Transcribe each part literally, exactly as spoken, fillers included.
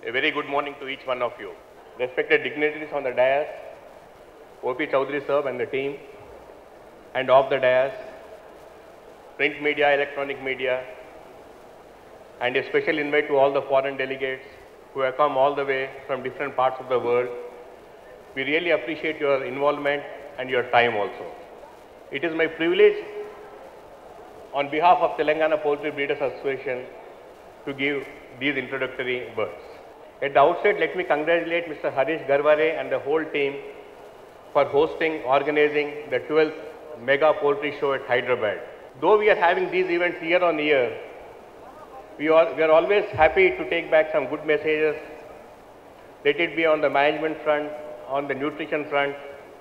A very good morning to each one of you. Respected dignitaries on the dais, O P Chowdhury sir and the team, and off the dais, print media, electronic media, and a special invite to all the foreign delegates who have come all the way from different parts of the world. We really appreciate your involvement and your time also. It is my privilege on behalf of Telangana Poultry Breeders Association to give these introductory words. At the outset, let me congratulate Mister Harish Garware and the whole team for hosting, organizing the twelfth Mega Poultry Show at Hyderabad. Though we are having these events year on year, we are, we are always happy to take back some good messages, let it be on the management front, on the nutrition front,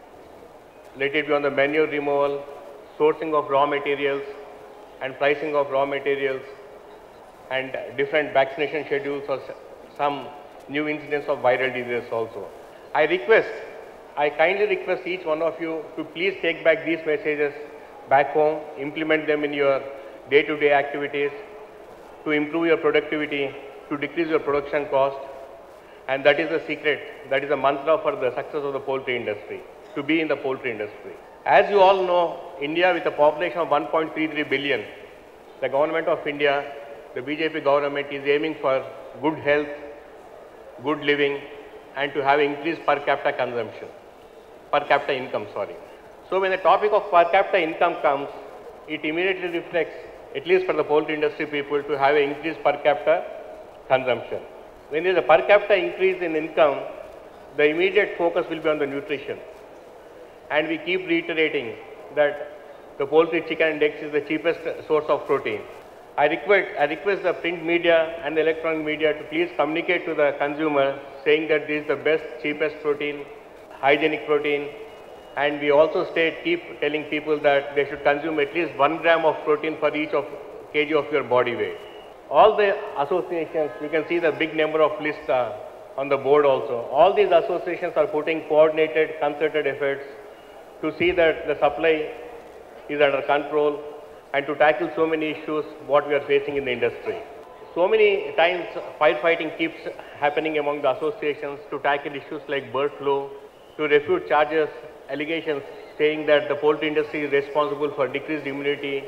let it be on the manure removal, sourcing of raw materials and pricing of raw materials, and different vaccination schedules or some new incidents of viral diseases also. I request, I kindly request each one of you to please take back these messages back home, implement them in your day-to-day activities, to improve your productivity, to decrease your production cost, and that is the secret, that is the mantra for the success of the poultry industry, to be in the poultry industry. As you all know, India with a population of one point three three billion, the government of India, the B J P government is aiming for good health, good living, and to have increased per capita consumption, per capita income, sorry. So when the topic of per capita income comes, it immediately reflects, at least for the poultry industry people, to have an increased per capita consumption. When there is a per capita increase in income, the immediate focus will be on the nutrition. And we keep reiterating that the poultry, chicken and eggs is the cheapest source of protein. I request, I request the print media and the electronic media to please communicate to the consumer saying that this is the best, cheapest protein, hygienic protein, and we also state, keep telling people that they should consume at least one gram of protein for each of kg of your body weight. All the associations, you can see the big number of lists uh, on the board also. All these associations are putting coordinated, concerted efforts to see that the supply is under control and to tackle so many issues what we are facing in the industry. So many times firefighting keeps happening among the associations to tackle issues like bird flu, to refute charges, allegations saying that the poultry industry is responsible for decreased immunity,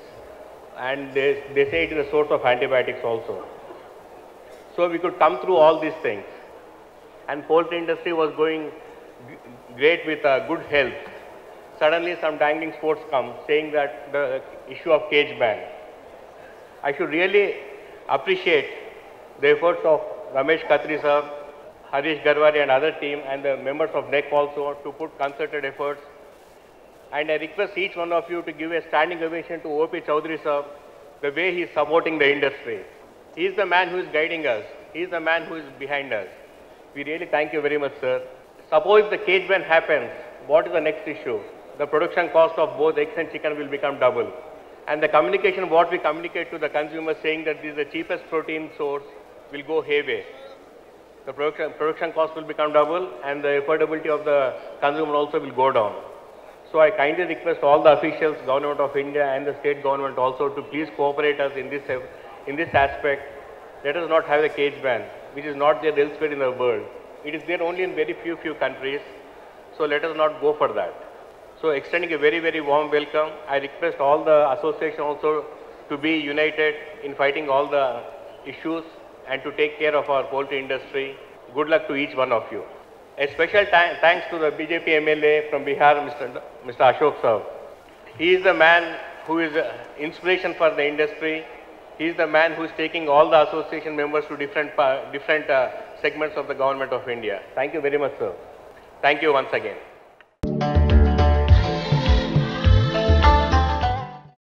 and they, they say it is a source of antibiotics also. So we could come through all these things, and poultry industry was going great with uh, good health. Suddenly some dangling sports come saying that the issue of cage ban. I should really appreciate the efforts of Ramesh Khatri sir, Harish Garware and other team and the members of N E C also to put concerted efforts. And I request each one of you to give a standing ovation to O P Chowdhury sir, the way he is supporting the industry. He is the man who is guiding us. He is the man who is behind us. We really thank you very much, sir. Suppose the cage ban happens, what is the next issue? The production cost of both eggs and chicken will become double. And the communication, what we communicate to the consumer saying that this is the cheapest protein source will go hayway. The production, production cost will become double and the affordability of the consumer also will go down. So I kindly request all the officials, Government of India and the state government also to please cooperate us in this, in this aspect. Let us not have a cage ban, which is not there elsewhere in the world. It is there only in very few, few countries. So let us not go for that. So extending a very, very warm welcome. I request all the association also to be united in fighting all the issues and to take care of our poultry industry. Good luck to each one of you. A special thanks to the B J P M L A from Bihar, Mister Mister Ashok sir. He is the man who is inspiration for the industry. He is the man who is taking all the association members to different, different uh, segments of the government of India. Thank you very much, sir. Thank you once again.